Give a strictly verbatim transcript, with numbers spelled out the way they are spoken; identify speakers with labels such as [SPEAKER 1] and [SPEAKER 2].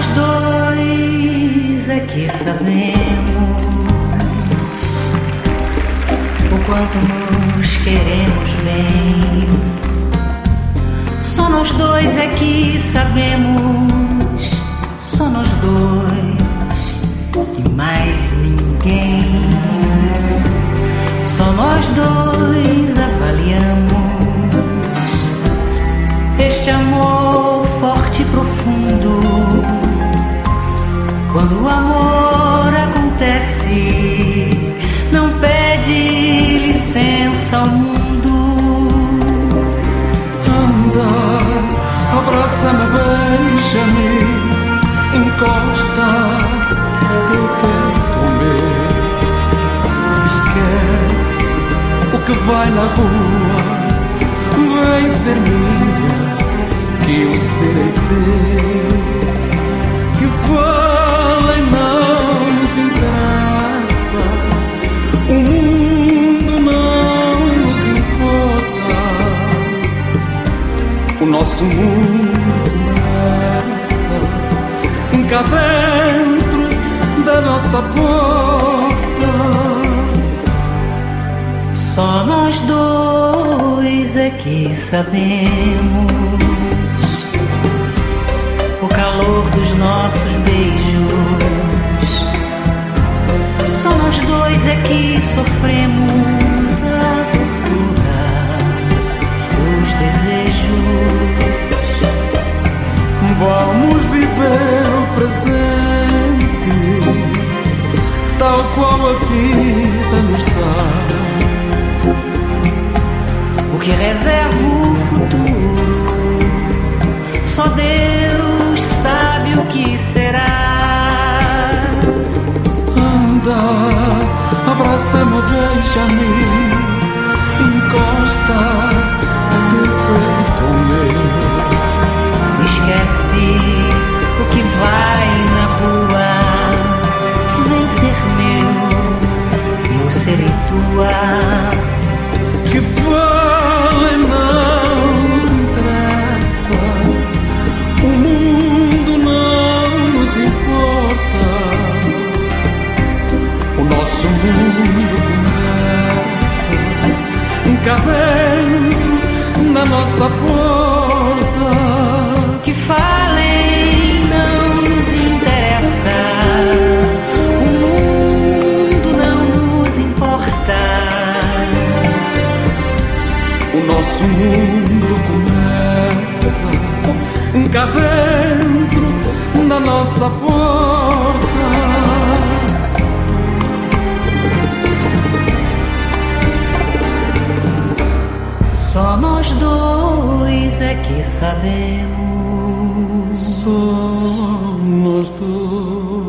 [SPEAKER 1] nós dois é que sabemos o quanto nos queremos bem. Só nós dois é que sabemos, só nós dois e mais ninguém. Só nós dois avaliamos este amor forte e profundo. Quando o amor acontece, não pede licença ao mundo.
[SPEAKER 2] Anda, abraça-me, beija-me, encosta teu peito ao meu. Esquece o que vai na rua, vem ser minha, que eu serei teu. Que falem não nos interessa, o mundo não nos importa. O nosso mundo começa cá dentro da nossa porta.
[SPEAKER 1] Só nós dois é que sabemos o calor dos nossos beijos. Só nós dois é que sofremos a tortura dos desejos.
[SPEAKER 2] Vamos viver o presente tal qual a vida nos dá.
[SPEAKER 1] O que reserva o futuro, só Deus sabe o que será.
[SPEAKER 2] Anda, abraça-me, beija-me, encosta teu peito ao meu.
[SPEAKER 1] Esquece o que vai na rua, vem ser meu, eu serei tua.
[SPEAKER 2] Que falem não nos interessa, o mundo não nos importa. O nosso mundo começa cá dentro na nossa porta.
[SPEAKER 1] Que falem não nos interessa, o mundo não nos importa.
[SPEAKER 2] O nosso mundo começa cá dentro da nossa porta.
[SPEAKER 1] Só nós dois é que sabemos.
[SPEAKER 2] Só nós dois.